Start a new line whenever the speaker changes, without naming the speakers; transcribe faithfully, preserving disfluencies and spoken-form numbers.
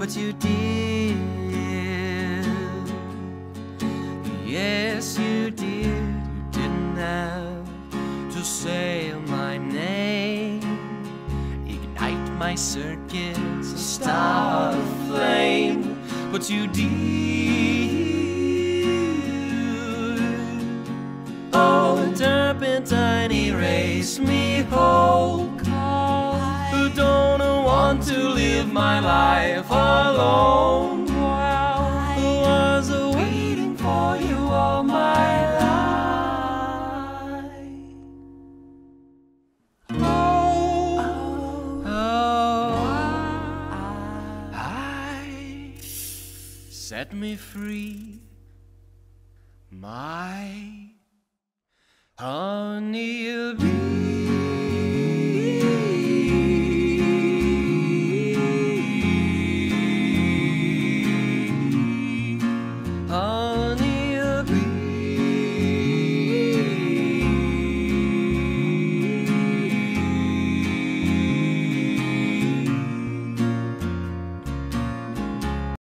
but you did. Yes, you did. You didn't have to say my name, ignite my circuits and start a flame, but you did. Oh, the turpentine erased me whole. Who don't want to live my life alone? Who was waiting for you all my life? Oh, oh, I set me free, my honey bee.